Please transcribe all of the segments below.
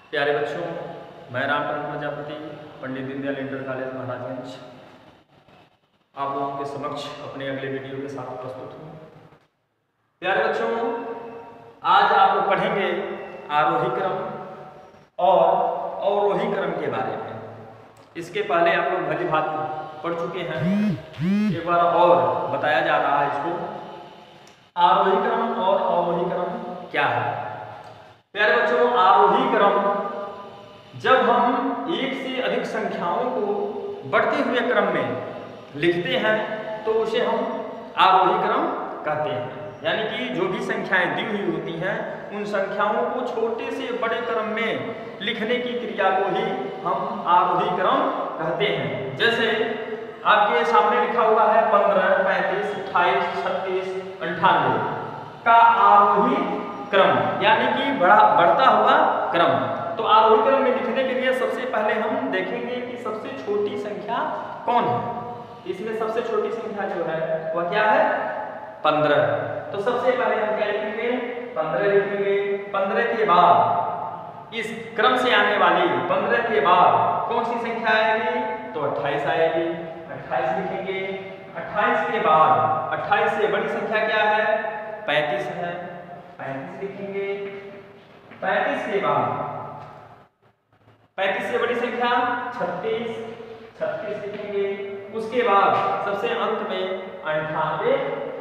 प्यारे बच्चों, मैं रामकरण प्रजापति पंडित दीनदयाल इंटर कॉलेज महाराजगंज आप लोगों के समक्ष अपने अगले वीडियो के साथ प्रस्तुत हूँ। प्यारे बच्चों, आज आप लोग पढ़ेंगे आरोही क्रम और अवरोही क्रम के बारे में। इसके पहले आप लोग भली भांति पढ़ चुके हैं, एक बार और बताया जा रहा है इसको। आरोही क्रम और अवरोही क्रम क्या है? प्यारे बच्चों, आरोही क्रम जब हम एक से अधिक संख्याओं को बढ़ते हुए क्रम में लिखते हैं तो उसे हम आरोही क्रम कहते हैं। यानी कि जो भी संख्याएं दी हुई होती हैं उन संख्याओं को छोटे से बड़े क्रम में लिखने की क्रिया को ही हम आरोही क्रम कहते हैं। जैसे आपके सामने लिखा हुआ है 15, 35, 28, 36, 98 का आरोही क्रम, यानी कि बढ़ता हुआ क्रम। तो आरोही क्रम में लिखने के लिए सबसे पहले हम देखेंगे कि सबसे छोटी संख्या कौन है। इसमें सबसे छोटी संख्या जो है वह क्या है? 15। तो सबसे पहले हम क्या लिखेंगे? 15 लिखेंगे। 15 के बाद इस क्रम से आने वाली 15 के बाद कौन सी संख्या आएगी? तो 28 आएगी। 28 लिखेंगे। 28 के बाद 28 से बड़ी संख्या क्या है? 35 है। 35 लिखेंगे। 35 के बाद 35 से बड़ी संख्या 36, 36 लिखेंगे। उसके बाद सबसे अंत में 98,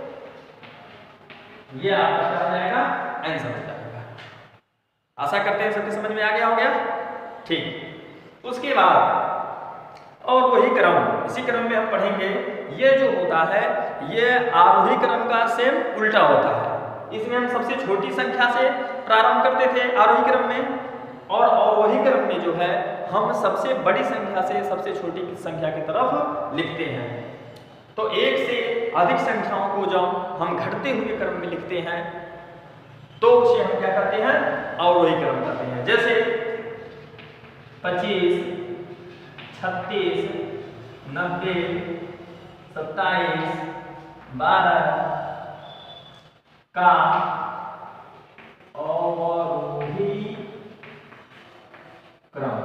ये आपका क्या हो जाएगा? आंसर हो जाएगा। आशा करते हैं सबके समझ में आ गया हो गया? ठीक। उसके बाद और वही क्रम, इसी क्रम में हम पढ़ेंगे। ये जो होता है ये आरोही क्रम का सेम उल्टा होता है। इसमें हम सबसे छोटी संख्या से प्रारंभ करते थे आरोही क्रम में, और अवरोही क्रम में जो है हम सबसे बड़ी संख्या से सबसे छोटी संख्या की तरफ लिखते हैं। तो एक से अधिक संख्याओं को जब हम घटते हुए क्रम में लिखते हैं तो उसे हम क्या कहते हैं? अवरोही क्रम कहते हैं। जैसे 25, 36, 90, 27, 12 का अवरोही क्रम।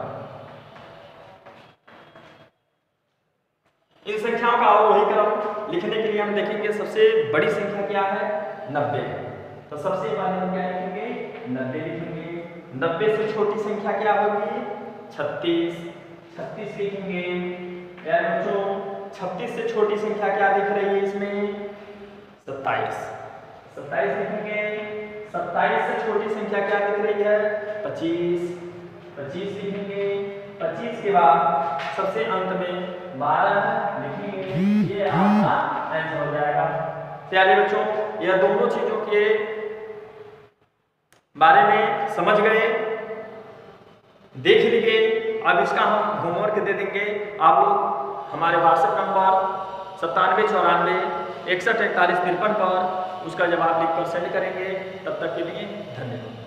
इन संख्याओं का अवरोही क्रम लिखने के लिए हम देखेंगे सबसे बड़ी संख्या क्या है? 90। तो सबसे पहले हम क्या लिखेंगे? 90 लिखेंगे। 90 से छोटी संख्या क्या होगी? 36, 36 लिखेंगे। यार बच्चों, 36 से छोटी संख्या क्या दिख रही है इसमें? 27, 27 लिखेंगे। 27 से छोटी संख्या क्या दिख रही है? 25, 25 लिखेंगे। 25 के बाद सबसे अंत में 12 लिखेंगे। ये आपका आंसर हो जाएगा। प्यारे बच्चों, यह दोनों चीजों के बारे में समझ गए, देख लिए। अब इसका हम होमवर्क दे देंगे। आप लोग हमारे व्हाट्सएप नंबर 9794 61 41 53 पर उसका जवाब लिखकर सेंड करेंगे। तब तक के लिए धन्यवाद।